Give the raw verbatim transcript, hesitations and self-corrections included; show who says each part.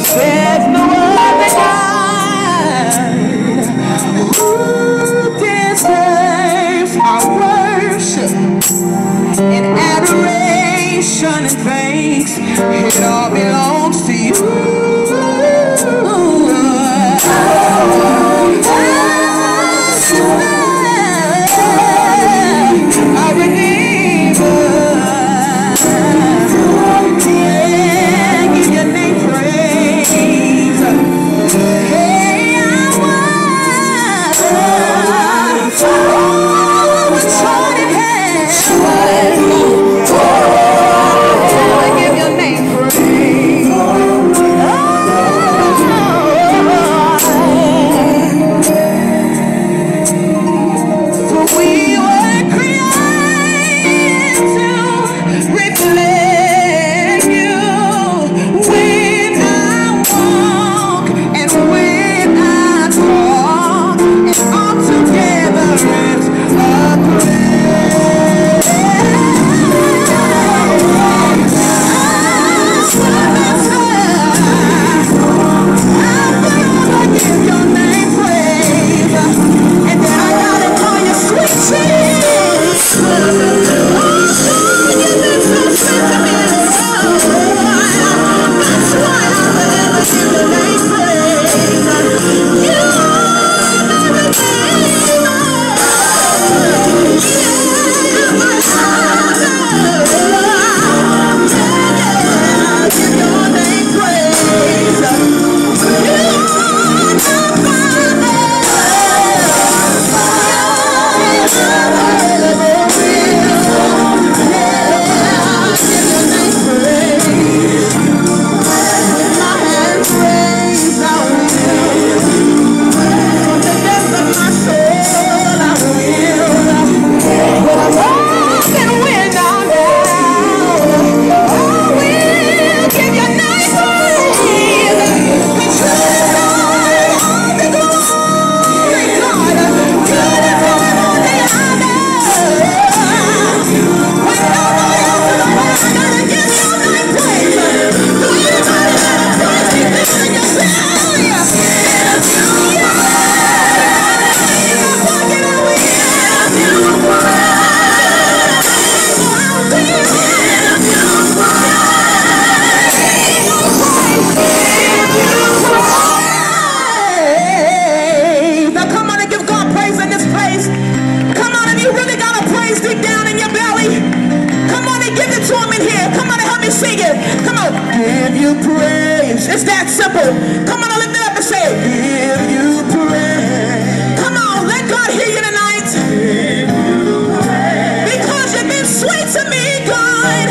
Speaker 1: There's no other God who deserves our worship and adoration and thanks. It all belongs to you. Give you praise. It's that simple. Come on, lift it up and say, give you praise. Come on, let God hear you tonight. Give you praise. Because you've been sweet to me, God.